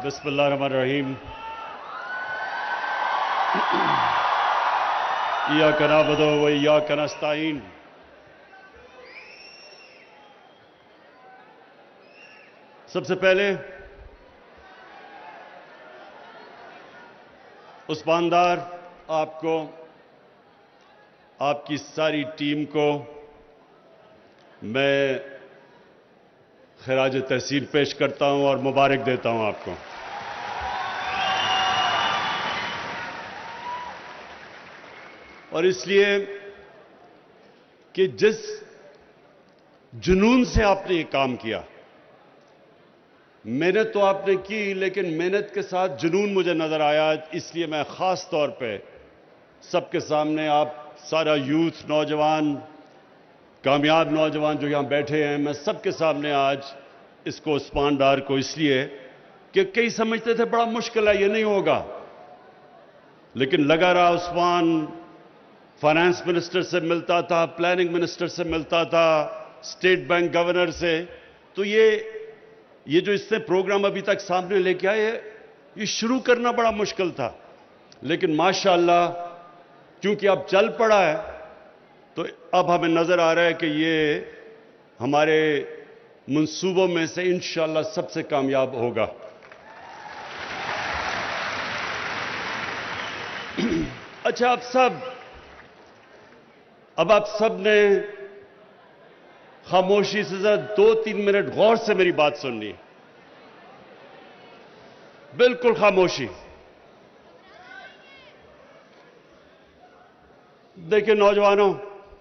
बिस्मिल्लाहिर्रहमानिर्रहीम। इय्याका नअबुदु व इय्याका नस्तईन। सबसे पहले उस्मानदार आपको, आपकी सारी टीम को मैं खिराज तहसीन पेश करता हूं और मुबारक देता हूं आपको। और इसलिए कि जिस जुनून से आपने ये काम किया, मेहनत तो आपने की, लेकिन मेहनत के साथ जुनून मुझे नजर आया। इसलिए मैं खास तौर पे सबके सामने, आप सारा यूथ, नौजवान, कामयाब नौजवान जो यहां बैठे हैं, मैं सबके सामने आज इसको उस्मान डार को, इसलिए कि कई समझते थे बड़ा मुश्किल है, ये नहीं होगा, लेकिन लगा रहा। उस्मान फाइनेंस मिनिस्टर से मिलता था, प्लानिंग मिनिस्टर से मिलता था, स्टेट बैंक गवर्नर से। तो ये जो इसने प्रोग्राम अभी तक सामने लेके आए, ये शुरू करना बड़ा मुश्किल था, लेकिन माशाअल्लाह क्योंकि अब चल पड़ा है, तो अब हमें नजर आ रहा है कि ये हमारे मंसूबों में से इंशाअल्लाह सबसे कामयाब होगा। अच्छा, अब आप सब ने खामोशी से जरा 2-3 मिनट गौर से मेरी बात सुननी है। बिल्कुल खामोशी। देखिए नौजवानों,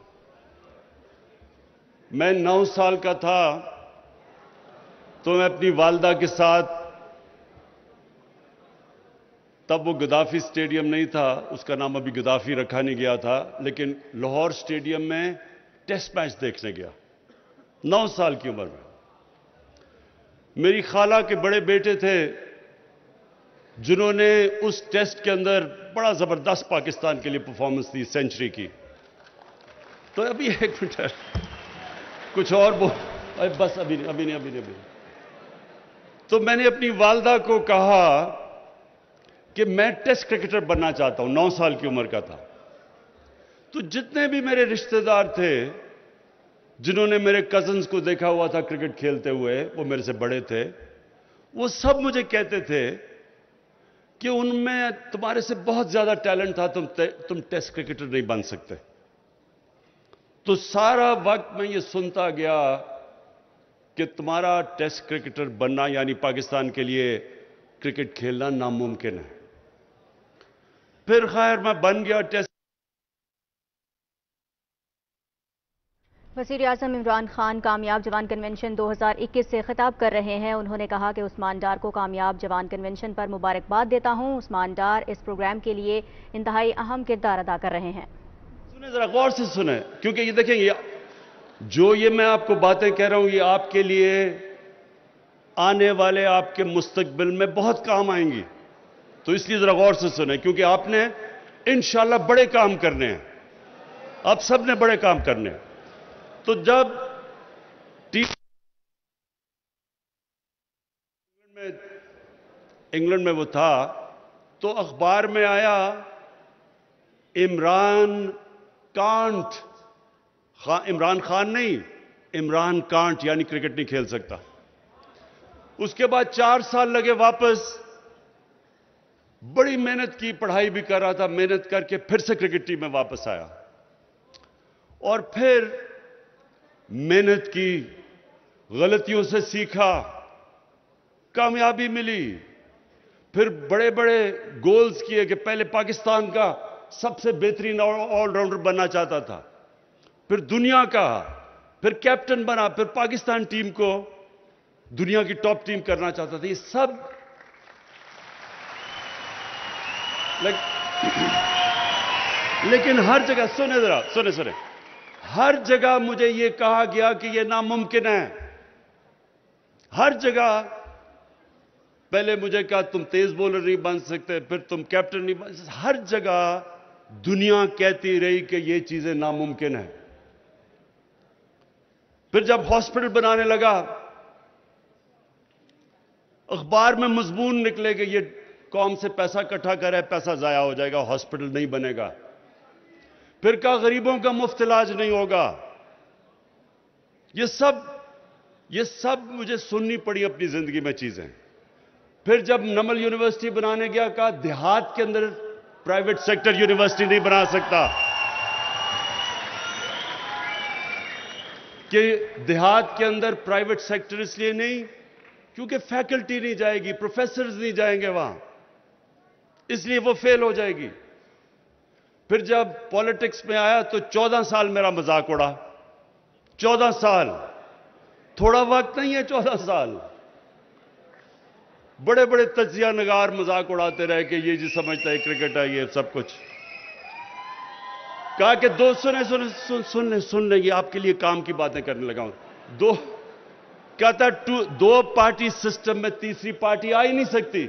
मैं 9 साल का था तो मैं अपनी वालदा के साथ, तब वो गद्दाफी स्टेडियम नहीं था, उसका नाम अभी गद्दाफी रखा नहीं गया था, लेकिन लाहौर स्टेडियम में टेस्ट मैच देखने गया 9 साल की उम्र में। मेरी खाला के बड़े बेटे थे जिन्होंने उस टेस्ट के अंदर बड़ा जबरदस्त पाकिस्तान के लिए परफॉर्मेंस दी, सेंचुरी की। तो अभी एक मिनट, कुछ और बस अभी नहीं। तो मैंने अपनी वालदा को कहा कि मैं टेस्ट क्रिकेटर बनना चाहता हूं, 9 साल की उम्र का था। तो जितने भी मेरे रिश्तेदार थे जिन्होंने मेरे कजन्स को देखा हुआ था क्रिकेट खेलते हुए, वो मेरे से बड़े थे, वो सब मुझे कहते थे कि उनमें तुम्हारे से बहुत ज्यादा टैलेंट था, तुम टेस्ट क्रिकेटर नहीं बन सकते। तो सारा वक्त मैं ये सुनता गया कि तुम्हारा टेस्ट क्रिकेटर बनना यानी पाकिस्तान के लिए क्रिकेट खेलना नामुमकिन है। फिर खैर मैं बन गया टेस्ट। वज़ीर आज़म इमरान खान कामयाब जवान कन्वेंशन 2021 से खिताब कर रहे हैं। उन्होंने कहा कि उस्मान डार को कामयाब जवान कन्वेंशन पर मुबारकबाद देता हूं। उस्मान डार इस प्रोग्राम के लिए इंतहाई अहम किरदार अदा कर रहे हैं। सुने, जरा गौर से सुने, क्योंकि ये देखें, जो ये मैं आपको बातें कह रहा हूं, ये आपके लिए आने वाले आपके मुस्तकबिल में बहुत काम आएंगी। तो इसलिए जरा गौर से सुने, क्योंकि आपने इंशाअल्लाह बड़े काम करने हैं, आप सब ने बड़े काम करने हैं। तो जब इंग्लैंड में वो था, तो अखबार में आया इमरान खान नहीं, इमरान कांट, यानी क्रिकेट नहीं खेल सकता। उसके बाद 4 साल लगे वापस, बड़ी मेहनत की, पढ़ाई भी कर रहा था, मेहनत करके फिर से क्रिकेट टीम में वापस आया और फिर मेहनत की, गलतियों से सीखा, कामयाबी मिली, फिर बड़े बड़े गोल्स किए कि पहले पाकिस्तान का सबसे बेहतरीन ऑलराउंडर बनना चाहता था, फिर दुनिया का, फिर कैप्टन बना, फिर पाकिस्तान टीम को दुनिया की टॉप टीम करना चाहता था। ये सब लेकिन हर जगह, सुने, हर जगह मुझे यह कहा गया कि यह नामुमकिन है। हर जगह पहले मुझे कहा तुम तेज बॉलर नहीं बन सकते, फिर तुम कैप्टन नहीं बन सकते। हर जगह दुनिया कहती रही कि ये चीजें नामुमकिन है। फिर जब हॉस्पिटल बनाने लगा, اخبار میں مضمون نکلے کہ یہ قوم سے پیسہ اکٹھا کرے، پیسہ ضائع ہو جائے گا، ہاسپٹل نہیں بنے گا، پھر کہا غریبوں کا مفت علاج نہیں ہوگا. یہ سب مجھے سننی پڑی اپنی زندگی میں چیزیں. پھر جب نمل یونیورسٹی بنانے گیا، کہا دیہات کے اندر پرائیویٹ سیکٹر یونیورسٹی نہیں بنا سکتا، کہ دیہات کے اندر پرائیویٹ سیکٹر اس لیے نہیں کیونکہ فیکلٹی نہیں جائے گی، پروفیسرز نہیں جائیں گے وہاں، اس لیے وہ فیل ہو جائے گی. پھر جب پالیٹکس میں آیا تو 14 سال میرا مذاق اڑا. 14 سال تھوڑا وقت نہیں ہے. 14 سال بڑے بڑے تجزیہ نگار مذاق اڑاتے رہے کہ یہ جی سمجھتا ہے کرکٹ ہے یہ سب کچھ. کہا کہ سن لیں یہ آپ کے لیے کام کی باتیں کرنے لگا ہوں. کہتا دو پارٹی سسٹم میں تیسری پارٹی آ ہی نہیں سکتی.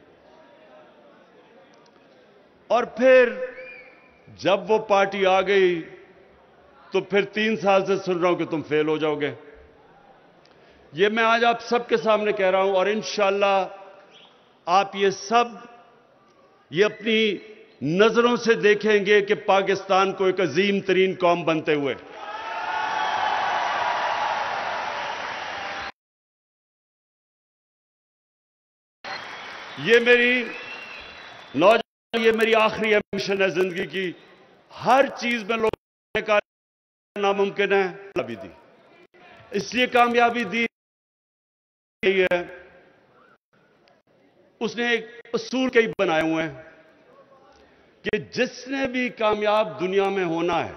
اور پھر جب وہ پارٹی آ گئی تو پھر 3 سال سے سن رہا ہوں کہ تم فیل ہو جاؤ گے. یہ میں آج آپ سب کے سامنے کہہ رہا ہوں، اور انشاءاللہ آپ یہ اپنی نظروں سے دیکھیں گے کہ پاکستان کو ایک عظیم ترین قوم بنتے ہوئے. یہ میری آخری ایمبیشن ہے زندگی کی. ہر چیز میں لوگوں نے کہا ناممکن ہے، کامیابی دی. اس لیے کامیابی دی ہے اس نے ایک اصول کئی بنائے ہوئے ہیں کہ جس نے بھی کامیاب دنیا میں ہونا ہے،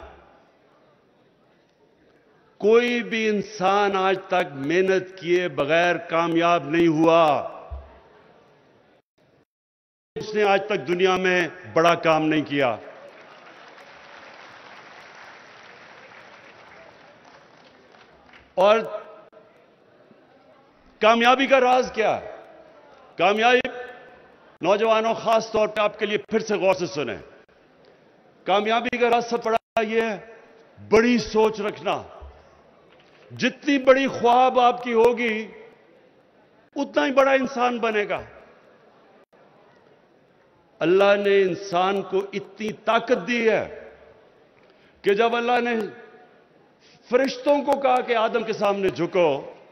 کوئی بھی انسان آج تک محنت کیے بغیر کامیاب نہیں ہوا. اس نے آج تک دنیا میں بڑا کام نہیں کیا. اور کامیابی کا راز کیا ہے؟ کامیابی نوجوانوں خاص طور پہ آپ کے لیے پھر سے غور سے سنیں. کامیابی کا راز سب بڑا یہ ہے بڑی سوچ رکھنا. جتنی بڑی خواب آپ کی ہوگی اتنا ہی بڑا انسان بنے گا. اللہ نے انسان کو اتنی طاقت دی ہے کہ جب اللہ نے فرشتوں کو کہا کہ آدم کے سامنے جھکو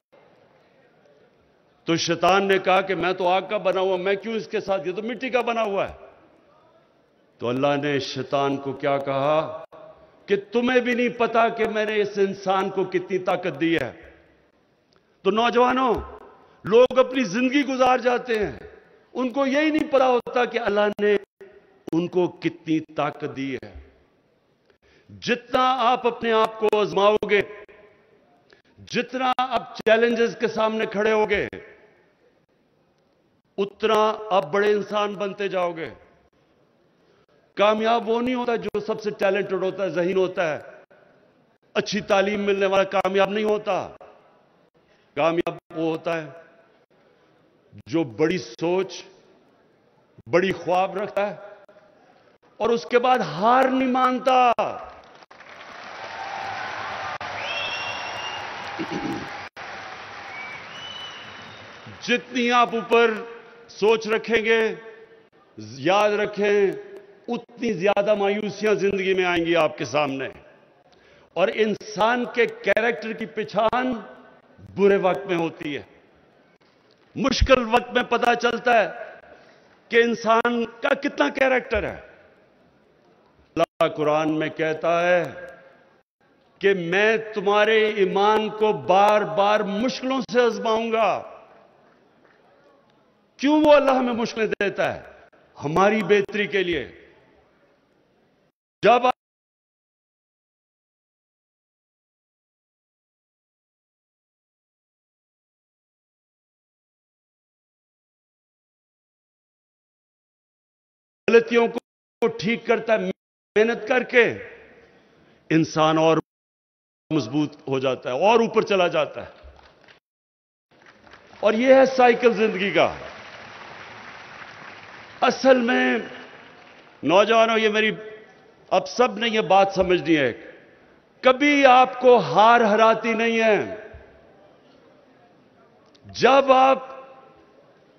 تو شیطان نے کہا کہ میں تو آگ کا بنا ہوا، میں کیوں اس کے ساتھ، یہ تو مٹی کا بنا ہوا ہے. تو اللہ نے شیطان کو کیا کہا کہ تمہیں بھی نہیں پتا کہ میں نے اس انسان کو کتنی طاقت دی ہے. تو نوجوانوں، لوگ اپنی زندگی گزار جاتے ہیں، ان کو یہی نہیں پتا ہوتا کہ اللہ نے ان کو کتنی طاقت دی ہے. جتنا آپ اپنے آپ کو آزماؤ گے، جتنا آپ چیلنجز کے سامنے کھڑے ہوگے، اتنا آپ بڑے انسان بنتے جاؤ گے. کامیاب وہ نہیں ہوتا جو سب سے ٹیلنٹڈ ہوتا ہے، ذہین ہوتا ہے، اچھی تعلیم ملنے والا کامیاب نہیں ہوتا. کامیاب وہ ہوتا ہے جو بڑی سوچ، بڑی خواب رکھتا ہے اور اس کے بعد ہار نہیں مانتا. جتنی آپ اوپر سوچ رکھیں گے، یاد رکھیں، اتنی زیادہ مایوسیاں زندگی میں آئیں گی آپ کے سامنے. اور انسان کے کیریکٹر کی پہچان برے وقت میں ہوتی ہے. مشکل وقت میں پتہ چلتا ہے کہ انسان کا کتنا کیریکٹر ہے. اللہ قرآن میں کہتا ہے کہ میں تمہارے ایمان کو بار بار مشکلوں سے آزماؤں گا. کیوں وہ اللہ ہمیں مشکلیں دیتا ہے؟ ہماری بہتری کے لیے. جب غلطیوں کو ٹھیک کرتا ہے محنت کر کے، انسان اور مضبوط ہو جاتا ہے اور اوپر چلا جاتا ہے. اور یہ ہے سائیکل زندگی کا. اصل میں نوجوانوں، یہ میری اب سب نے یہ بات سمجھنی ہے، کبھی آپ کو ہار ہراتی نہیں ہے. جب آپ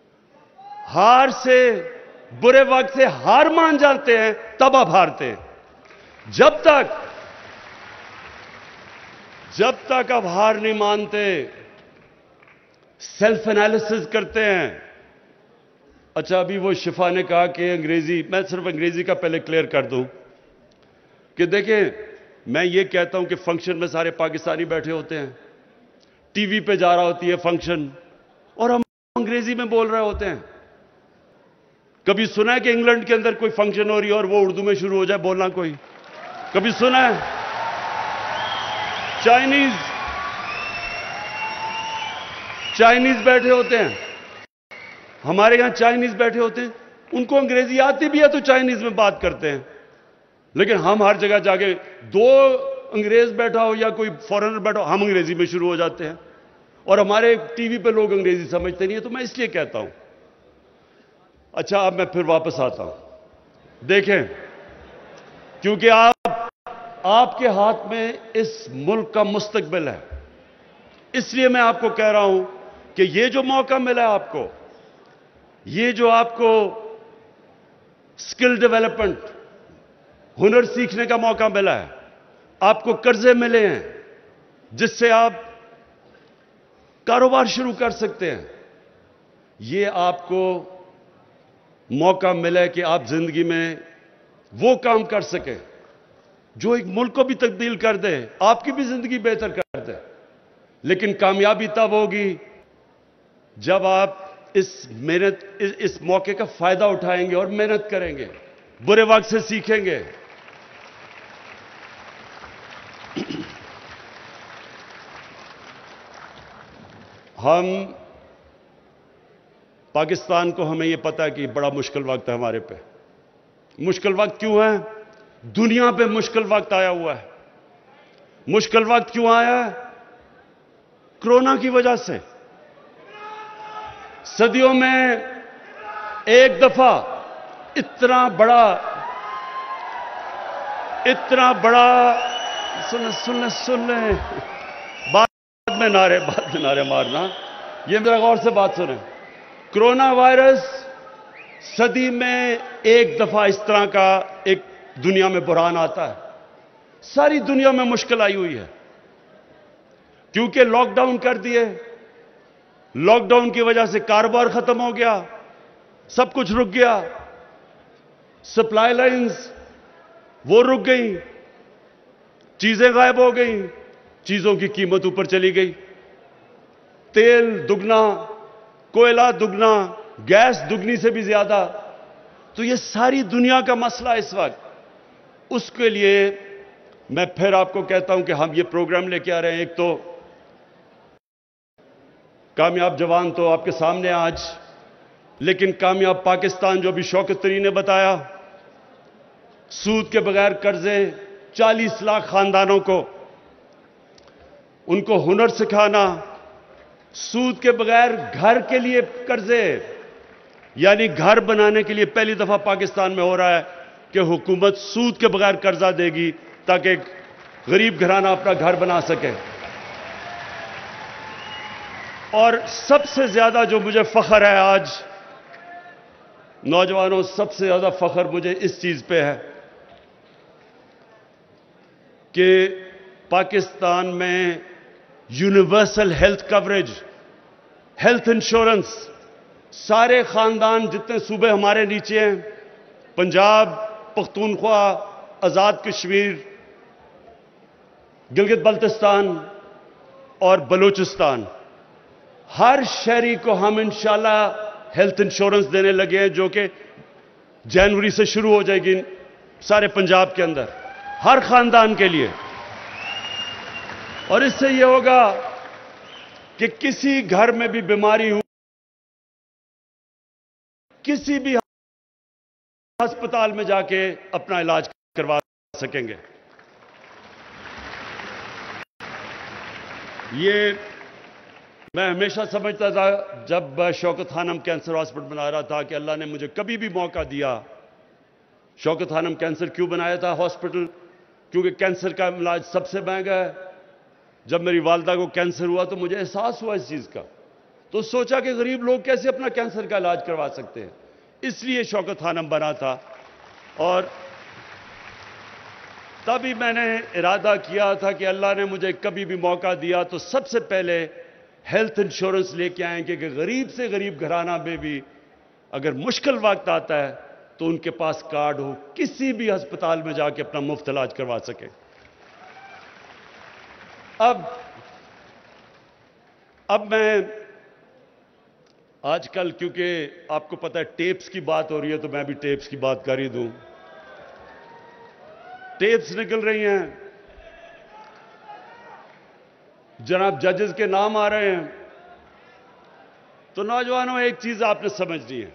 ہار سے، برے وقت سے ہار مان جاتے ہیں، تب آپ ہارتے ہیں۔ جب تک آپ ہار نہیں مانتے، سیلف انالیسس کرتے ہیں۔ اچھا، ابھی وہ شفا نے کہا کہ انگریزی، میں صرف انگریزی کا پہلے کلیئر کر دوں کہ دیکھیں، میں یہ کہتا ہوں کہ فنکشن میں سارے پاکستانی بیٹھے ہوتے ہیں، ٹی وی پہ جا رہا ہوتی ہے فنکشن، اور ہم انگریزی میں بول رہے ہوتے ہیں۔ کبھی سنا ہے کہ انگلینڈ کے اندر کوئی فنکشن ہو رہی ہے اور وہ اردو میں شروع ہو جائے بولنا؟ کوئی کبھی سنا ہے؟ چائنیز بیٹھے ہوتے ہیں، ہمارے یہاں چائنیز بیٹھے ہوتے ہیں، ان کو انگریزی آتی بھی ہے تو چائنیز میں بات کرتے ہیں، لیکن ہم ہر جگہ جا کے دو انگریز بیٹھا ہو یا کوئی فورنر بیٹھا ہو، ہم انگریزی میں شروع ہو جاتے ہیں، اور ہمارے ٹی وی پہ لوگ انگریزی سمجھتے نہیں ہیں۔ تو میں اس لیے کہتا ہوں۔ اچھا، اب میں پھر واپس آتا ہوں۔ دیکھیں، کیونکہ آپ کے ہاتھ میں اس ملک کا مستقبل ہے، اس لیے میں آپ کو کہہ رہا ہوں کہ یہ جو موقع ملا ہے آپ کو، یہ جو آپ کو سکل ڈیولپمنٹ، ہنر سیکھنے کا موقع ملا ہے، آپ کو قرضے ملے ہیں جس سے آپ کاروبار شروع کر سکتے ہیں، یہ آپ کو موقع ملا ہے کہ آپ زندگی میں وہ کام کر سکیں جو ایک ملک کو بھی تبدیل کر دے، آپ کی بھی زندگی بہتر کر دے۔ لیکن کامیابی تب ہوگی جب آپ اس موقع کا فائدہ اٹھائیں گے اور محنت کریں گے، برے وقت سے سیکھیں گے۔ ہم پاکستان کو، ہمیں یہ پتا ہے کہ بڑا مشکل وقت ہے ہمارے پہ۔ مشکل وقت کیوں ہے؟ دنیا پہ مشکل وقت آیا ہوا ہے۔ مشکل وقت کیوں آیا ہے؟ کرونا کی وجہ سے۔ صدیوں میں ایک دفعہ اتنا بڑا سن لیں، بعد میں نعرے مارنا، یہ میرا غور سے بات سنیں۔ کرونا وائرس صدی میں ایک دفعہ اس طرح کا ایک دنیا میں بحران آتا ہے۔ ساری دنیا میں مشکل آئی ہوئی ہے کیونکہ لاک ڈاؤن کر دیے، لاک ڈاؤن کی وجہ سے کاروبار ختم ہو گیا، سب کچھ رک گیا، سپلائی لائنز وہ رک گئیں، چیزیں غائب ہو گئیں، چیزوں کی قیمت اوپر چلی گئی، تیل دگنا، کوئلہ دگنا، گیس دگنی سے بھی زیادہ۔ تو یہ ساری دنیا کا مسئلہ اس وقت، اس کے لیے میں پھر آپ کو کہتا ہوں کہ ہم یہ پروگرام لے کے آ رہے ہیں۔ ایک تو کامیاب جوان تو آپ کے سامنے آج، لیکن کامیاب پاکستان جو بھی شوکت ترین نے بتایا، سود کے بغیر قرضے 40 لاکھ خاندانوں کو، ان کو ہنر سکھانا، سود کے بغیر گھر کے لیے قرضے، یعنی گھر بنانے کے لیے پہلی دفعہ پاکستان میں ہو رہا ہے کہ حکومت سود کے بغیر قرضہ دے گی تاکہ ایک غریب گھرانہ اپنا گھر بنا سکے۔ اور سب سے زیادہ جو مجھے فخر ہے آج، نوجوانوں، سب سے زیادہ فخر مجھے اس چیز پہ ہے کہ پاکستان میں universal health coverage, health insurance, سارے خاندان جتنے صوبے ہمارے نیچے ہیں، پنجاب، پختونخوا، آزاد کشمیر، گلگت بلتستان اور بلوچستان، ہر شہری کو ہم انشاءاللہ ہیلتھ انشورنس دینے لگے ہیں، جو کہ جنوری سے شروع ہو جائے گی سارے پنجاب کے اندر، ہر خاندان کے لیے۔ اور اس سے یہ ہوگا کہ کسی گھر میں بھی بیماری ہو، کسی بھی ہسپتال میں جا کے اپنا علاج کروا سکیں گے۔ یہ میں ہمیشہ سمجھتا تھا جب شوکت خانم کینسر ہاسپٹل بنا رہا تھا کہ اللہ نے مجھے کبھی بھی موقع دیا۔ شوکت خانم کینسر کیوں بنایا تھا ہاسپٹل؟ کیونکہ کینسر کا علاج سب سے مہنگا ہے۔ جب میری والدہ کو کینسر ہوا تو مجھے احساس ہوا اس چیز کا तो सोचा कि गरीब लोग कैसे अपना कैंसर का इलाज करवा सकते हैं, इसलिए शौकत खानम बना था। और तभी मैंने इरादा किया था कि अल्लाह ने मुझे कभी भी मौका दिया तो सबसे पहले हेल्थ इंश्योरेंस लेके आएंगे कि गरीब से गरीब घराना में भी अगर मुश्किल वक्त आता है तो उनके पास कार्ड हो, किसी भी अस्पताल में जाके अपना मुफ्त इलाज करवा सके। अब मैं आजकल, क्योंकि आपको पता है टेप्स की बात हो रही है, तो मैं भी टेप्स की बात कर ही दूं। टेप्स निकल रही हैं, जनाब जजेस के नाम आ रहे हैं। तो नौजवानों, एक चीज आपने समझनी है।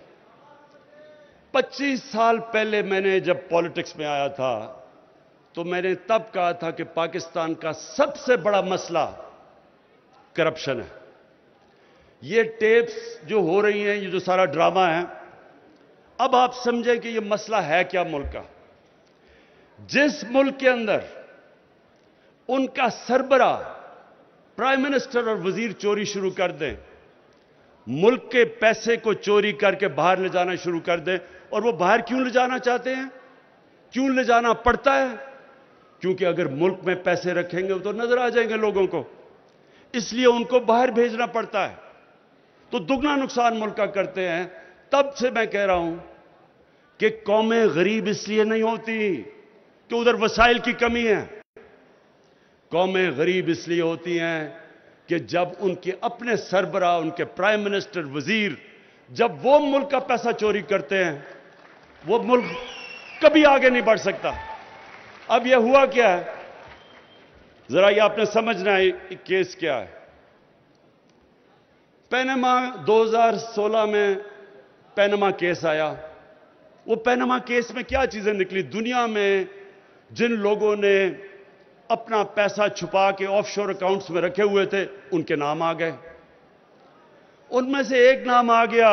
25 साल पहले मैंने जब पॉलिटिक्स में आया था तो मैंने तब कहा था कि पाकिस्तान का सबसे बड़ा मसला करप्शन है। ये टेप्स जो हो रही हैं, ये जो सारा ड्रामा है, अब आप समझें कि ये मसला है क्या मुल्क का। जिस मुल्क के अंदर उनका सरबरा, प्राइम मिनिस्टर और वजीर चोरी शुरू कर दें, मुल्क के पैसे को चोरी करके बाहर ले जाना शुरू कर दें, और वो बाहर क्यों ले जाना चाहते हैं, क्यों ले जाना पड़ता है? क्योंकि अगर मुल्क में पैसे रखेंगे तो नजर आ जाएंगे लोगों को, इसलिए उनको बाहर भेजना पड़ता है। तो दुगना नुकसान मुल्क का करते हैं। तब से मैं कह रहा हूं कि कौमें गरीब इसलिए नहीं होती कि उधर वसाइल की कमी है। कौमें गरीब इसलिए होती हैं कि जब उनके अपने सरबरा, उनके प्राइम मिनिस्टर, वजीर, जब वो मुल्क का पैसा चोरी करते हैं, वो मुल्क कभी आगे नहीं बढ़ सकता। अब यह हुआ क्या है, जरा ये आपने समझना है केस क्या है। पैनामा 2016 में पैनामा केस आया। वो पैनामा केस में क्या चीजें निकली? दुनिया में जिन लोगों ने अपना पैसा छुपा के ऑफशोर अकाउंट्स में रखे हुए थे, उनके नाम आ गए। उनमें से एक नाम आ गया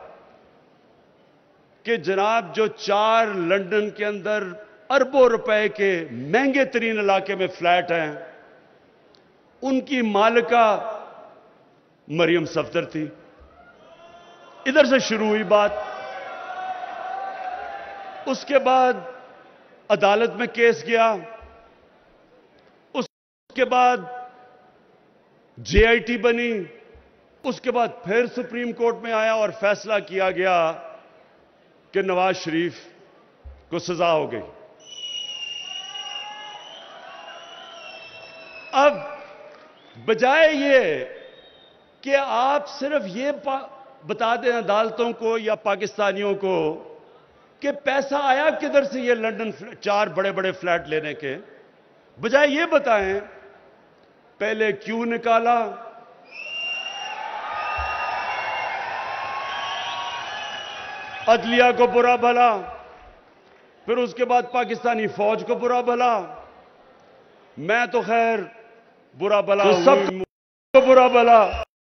कि जनाब जो 4 लंदन के अंदर अरबों रुपए के महंगे तरीन इलाके में फ्लैट हैं, उनकी मालिका मरियम सफदर थी। इधर से शुरू हुई बात। उसके बाद अदालत में केस गया। उसके बाद जेआईटी बनी। उसके बाद फिर सुप्रीम कोर्ट में आया और फैसला किया गया कि नवाज शरीफ को सजा हो गई। अब बजाय ये कि आप सिर्फ ये बता दें अदालतों को या पाकिस्तानियों को कि पैसा आया किधर से ये लंदन 4 बड़े बड़े फ्लैट लेने के, बजाय ये बताएं पहले क्यों निकाला, अदलिया को बुरा भला, फिर उसके बाद पाकिस्तानी फौज को बुरा भला। मैं तो खैर बुरा भला हूं, सबको बुरा भला।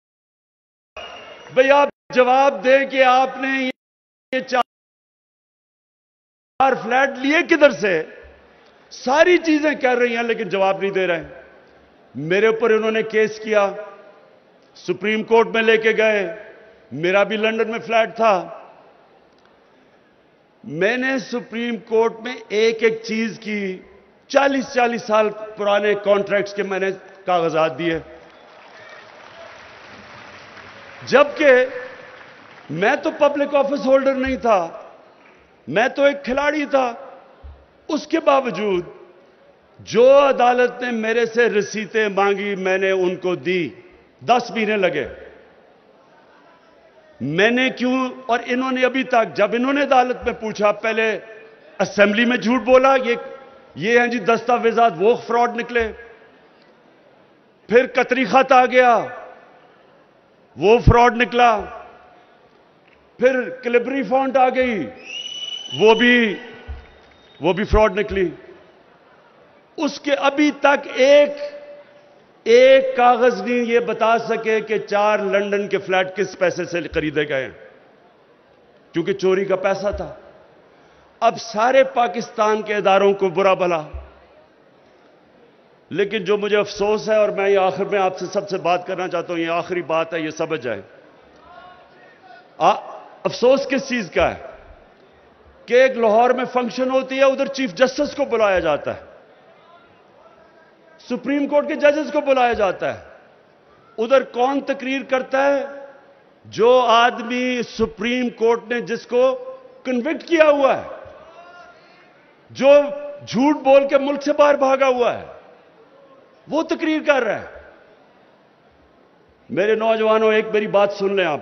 भाई आप जवाब दें कि आपने ये 4 फ्लैट लिए किधर से? सारी चीजें कर रही हैं लेकिन जवाब नहीं दे रहे हैं। मेरे ऊपर इन्होंने केस किया, सुप्रीम कोर्ट में लेके गए। मेरा भी लंदन में फ्लैट था। मैंने सुप्रीम कोर्ट में एक एक चीज की 40-40 साल पुराने कॉन्ट्रैक्ट्स के मैंने कागजात दिए, जबकि मैं तो पब्लिक ऑफिस होल्डर नहीं था, मैं तो एक खिलाड़ी था। उसके बावजूद जो अदालत ने मेरे से रसीदें मांगी मैंने उनको दी। 10 महीने लगे। मैंने क्यों? और इन्होंने अभी तक, जब इन्होंने अदालत में पूछा, पहले असेंबली में झूठ बोला, ये हैं जी दस्तावेजात, वो फ्रॉड निकले। फिर कतरी खत आ गया, वो फ्रॉड निकला। फिर क्लिबरी फॉन्ट आ गई, वो भी फ्रॉड निकली। उसके अभी तक एक कागज नहीं ये बता सके कि 4 लंदन के फ्लैट किस पैसे से खरीदे गए हैं, क्योंकि चोरी का पैसा था। अब सारे पाकिस्तान के इदारों को बुरा भला। लेकिन जो मुझे अफसोस है, और मैं ये आखिर में आपसे सबसे बात करना चाहता हूं, ये आखिरी बात है, ये समझ जाए। افسوس کس چیز کا ہے کہ ایک لاہور میں فنکشن ہوتی ہے, ادھر چیف جسٹس کو بلایا جاتا ہے, سپریم کورٹ کے ججز کو بلایا جاتا ہے. ادھر کون تقریر کرتا ہے؟ جو آدمی سپریم کورٹ نے جس کو کنوکٹ کیا ہوا ہے, جو جھوٹ بول کے ملک سے باہر بھاگا ہوا ہے, وہ تقریر کر رہا ہے. میرے نوجوانوں, ایک میری بات سن لیں آپ.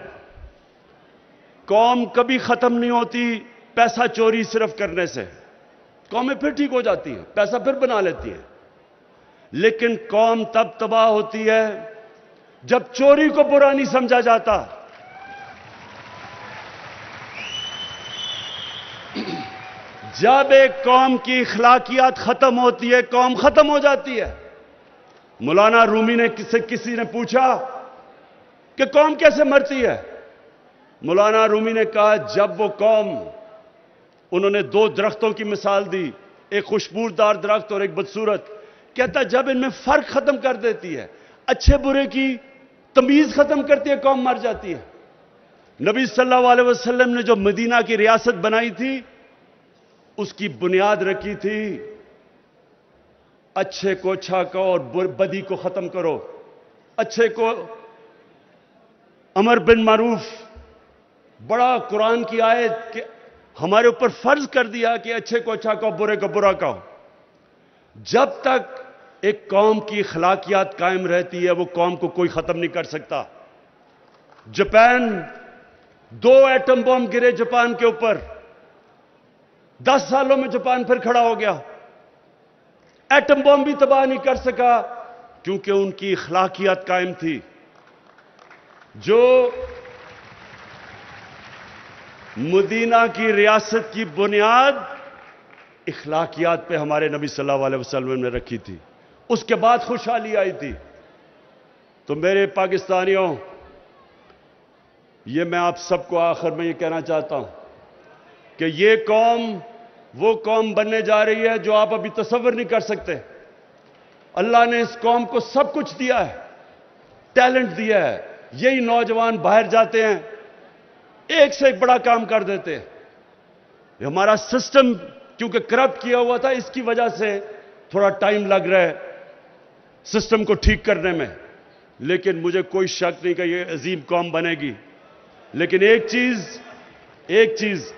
قوم کبھی ختم نہیں ہوتی پیسہ چوری صرف کرنے سے. قومیں پھر ٹھیک ہو جاتی ہیں, پیسہ پھر بنا لیتی ہیں, لیکن قوم تب تباہ ہوتی ہے جب چوری کو برا نہیں سمجھا جاتا. جب ایک قوم کی اخلاقیات ختم ہوتی ہے, قوم ختم ہو جاتی ہے. مولانا رومی نے کسی نے پوچھا کہ قوم کیسے مرتی ہے؟ مولانا رومی نے کہا, جب وہ قوم, انہوں نے دو درختوں کی مثال دی, ایک خوشبودار درخت اور ایک بدصورت. کہتا جب ان میں فرق ختم کر دیتی ہے, اچھے برے کی تمیز ختم کرتی ہے, قوم مر جاتی ہے. نبی صلی اللہ علیہ وسلم نے جو مدینہ کی ریاست بنائی تھی, اس کی بنیاد رکھی تھی اچھے کو اچھا کہو اور بدی کو ختم کرو. اچھے کو امر بن معروف, بڑا قرآن کی آیت کہ ہمارے اوپر فرض کر دیا کہ اچھے کو اچھا کہو, برے کو برا کہو. جب تک ایک قوم کی اخلاقیات قائم رہتی ہے, وہ قوم کو کوئی ختم نہیں کر سکتا. جاپان, 2 ایٹم بم گرے جاپان کے اوپر, 10 سالوں میں جاپان پھر کھڑا ہو گیا. ایٹم بم بھی تباہ نہیں کر سکا کیونکہ ان کی اخلاقیات قائم تھی. جو مدینہ کی ریاست کی بنیاد اخلاقیات پہ ہمارے نبی صلی اللہ علیہ وسلم نے رکھی تھی, اس کے بعد خوشحالی آئی تھی. تو میرے پاکستانیوں, یہ میں آپ سب کو آخر میں یہ کہنا چاہتا ہوں کہ یہ قوم وہ قوم بننے جا رہی ہے جو آپ ابھی تصور نہیں کر سکتے. اللہ نے اس قوم کو سب کچھ دیا ہے, ٹیلنٹ دیا ہے. یہی نوجوان باہر جاتے ہیں, ایک سے ایک بڑا کام کر دیتے ہیں. ہمارا سسٹم کیونکہ کرپٹ کیا ہوا تھا, اس کی وجہ سے تھوڑا ٹائم لگ رہا ہے سسٹم کو ٹھیک کرنے میں. لیکن مجھے کوئی شک نہیں کہ یہ عظیم قوم بنے گی. لیکن ایک چیز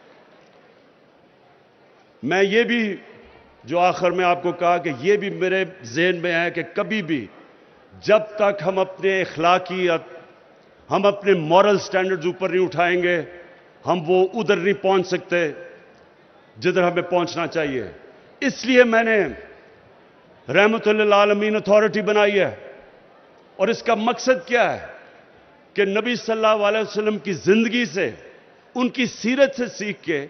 میں یہ بھی جو آخر میں آپ کو کہا کہ یہ بھی میرے ذہن میں ہے کہ کبھی بھی جب تک ہم اپنے اخلاقیات, ہم اپنے مورل سٹینڈرڈز اوپر نہیں اٹھائیں گے, ہم وہ ادھر نہیں پہنچ سکتے جدھر ہمیں پہنچنا چاہیے. اس لیے میں نے رحمت للعالمین اتھارٹی بنائی ہے. اور اس کا مقصد کیا ہے کہ نبی صلی اللہ علیہ وسلم کی زندگی سے, ان کی سیرت سے سیکھ کے,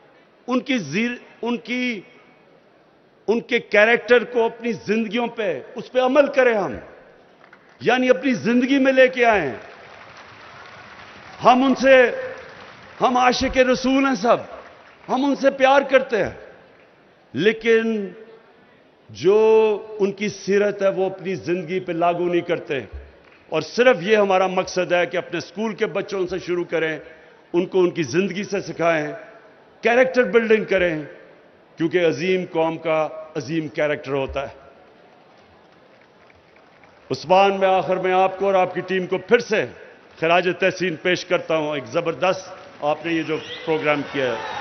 ان کے کیریکٹر کو اپنی زندگیوں پہ, اس پہ عمل کریں ہم. یعنی اپنی زندگی میں لے کے آئیں. ہم عاشق رسول ہیں سب, ہم ان سے پیار کرتے ہیں, لیکن جو ان کی سیرت ہے وہ اپنی زندگی پہ لاگو نہیں کرتے. اور صرف یہ ہمارا مقصد ہے کہ اپنے اسکول کے بچوں سے شروع کریں, ان کو ان کی زندگی سے سکھائیں, کیریکٹر بلڈنگ کریں, کیونکہ عظیم قوم کا عظیم کیریکٹر ہوتا ہے. عثمان, میں آخر میں آپ کو اور آپ کی ٹیم کو پھر سے خراج تحسین پیش کرتا ہوں. ایک زبردست آپ نے یہ جو پروگرام کیا ہے.